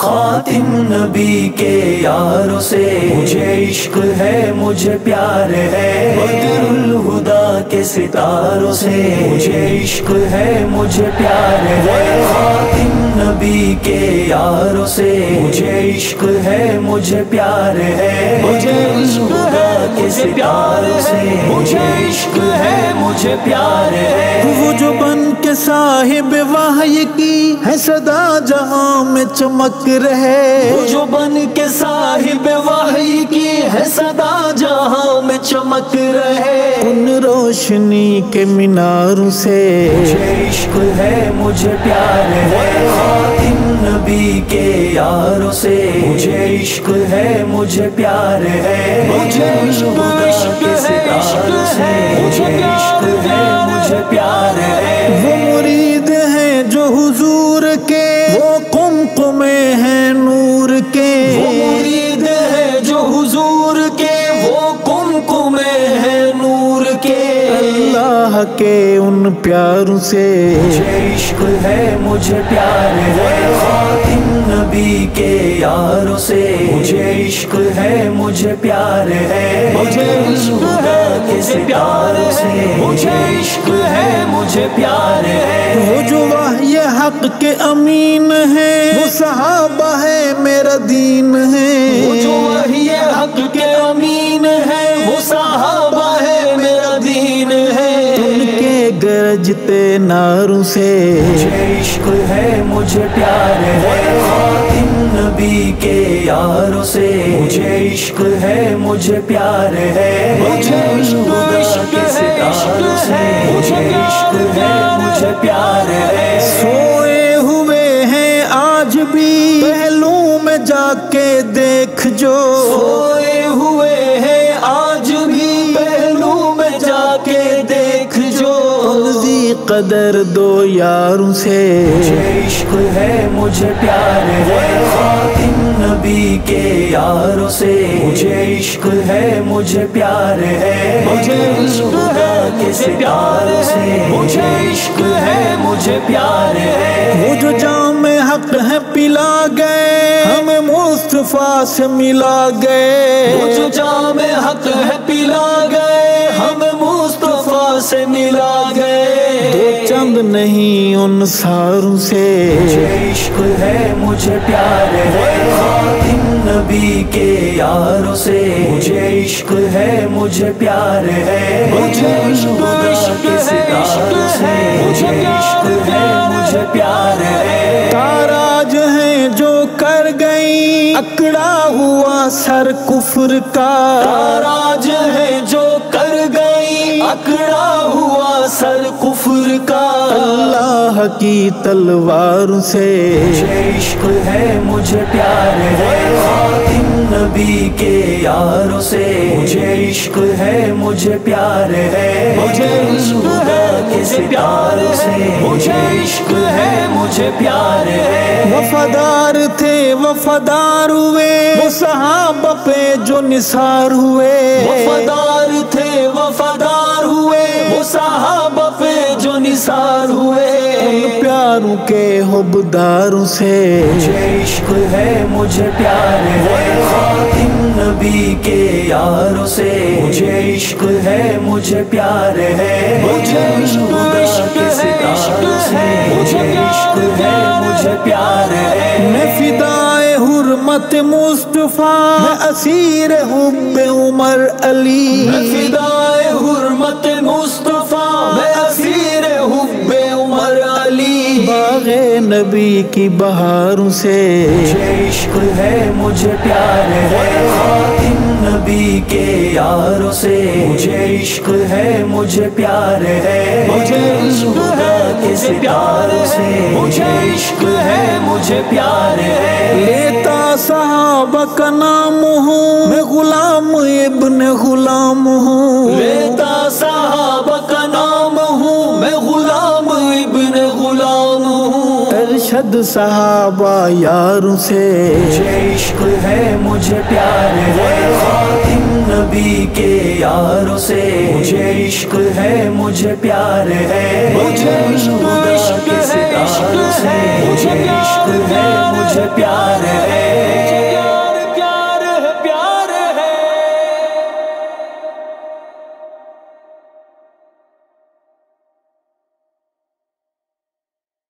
خاتم نبی کے یاروں سے مجھے عشق ہے مجھے پیار ہے بدر الہدا کے ستاروں سے مجھے عشق ہے مجھے پیار ہے خاتم نبی کے یاروں سے مجھے عشق ہے مجھے پیار ہے مجھے الہدا کے ستاروں سے مجھے عشق ہے مجھے پیار ہے وہ جو بن کے صاحب وحی کی ہے صدا جہاں میں چمک رہے وہ جو بن کے صاحب وحی کی ہے صدا جہاں میں چمک رہے ان روشنی کے میناروں سے مجھے عشق ہے مجھے پیار ہے خاتم نبی کے یاروں سے مجھے عشق ہے مجھے پیار ہے مجھے عشق کے ستاروں سے مجھے عشق ہے مجھے پیار ہے وہ مرید ہیں جو حضور کے وہ قمقمے ہیں نور کے وہ مرید ہے جو حضور کے وہ قمقمے ہیں نور کے اللہ کے ان پیاروں سے مجھے عشق ہے مجھے پیار ہے خاتم نبی کے یاروں سے مجھے عشق ہے مجھے پیار ہے مجھے الہدا کے ستاروں سے مجھے عشق ہے مجھے پیار ہے وہ جو وحی حق کے امین ہیں وہ صحابہ ہے میرا دین ہے وہ جو وحی حق کے امین ہے وہ صحابہ ہے میرا دین ہے ان کے گرجتے ناروں سے مجھے عشق ہے مجھے پیار ہے خاتم نبی کے یاروں سے مجھے عشق ہے مجھے پیار ہے مجھے الہدا کے ستاروں سے مجھے عشق ہے مجھے پیار ہے سوئے ہوئے ہیں آج بھی پہلو میں جا کے دیکھ جو سوئے ہوئے ہیں آج بھی پہلو میں جا کے دیکھ جو ذی قدر دو یاروں سے مجھے عشق ہے مجھے پیار ہے خاتم نبی کے یاروں سے مجھے عشق ہے مجھے پیار ہے مجھے الہدا کے ستاروں سے مجھے عشق ہے مجھے پیار ہے وہ جو جام حق ہے پلا گئے ہمیں مصطفیٰ سے ملا گئے وہ جو جام حق ہے پلا گئے ہمیں مصطفیٰ سے ملا گئے دو چند نہیں ان ساروں سے مجھے عشق ہے مجھے پیار ہے خاتم نبی کے یاروں سے مجھے عشق ہے مجھے پیار ہے مجھے الہدا کے ستاروں سے مجھے عشق ہے مجھے پیار ہے تاراج ہیں جو کر گئی اکڑا ہوا سر کفر کا تاراج ہے جو کر گئی اکڑا ہوا سر کفر کا اللہ کی تلواروں سے مجھے عشق ہے مجھے پیار ہے خاتم نبی کے یاروں سے مجھے عشق ہے مجھے پیار ہے مجھے الہدا کے ستاروں سے مجھے عشق ہے مجھے پیار ہے وفادار تھے وفادار ہوئے وہ صحابہ پہ جو نثار ہوئے وفادار تھے وفادار ہوئے وہ صحابہ پہ جو نثار ہوئے ان پیاروں کے حبداروں سے مجھے عشق ہے مجھے پیار ہے خاتم نبی کے یاروں سے مجھے عشق ہے مجھے پیار ہے مجھے الہدا کے ستاروں سے مجھے عشق ہے مجھے پیار ہے میں فدائے حرمت مصطفیٰ میں اسیر حب عمر علی میں فدائے حرمت مصطفیٰ میں اسیر حب عمر علی باغ نبی کی بہاروں سے مجھے عشق ہے مجھے پیار ہے خاتم نبی کے یاروں سے مجھے عشق ہے مجھے پیار ہے مجھے الہدا کے ستاروں سے مجھے عشق ہے مجھے پیار ہے لیتا صحابہ کا نام ہوں میں غلام ابن غلام ہوں لیتا صحابہ کا نام ہوں میں غلام ابن غلام ہوں ارشد صحابہ یاروں سے مجھے عشق ہے مجھے پیار ہے خاتم نبی کے یاروں سے مجھے عشق ہے مجھے پیار ہے مجھے الہدا کے ستاروں سے مجھے عشق ہے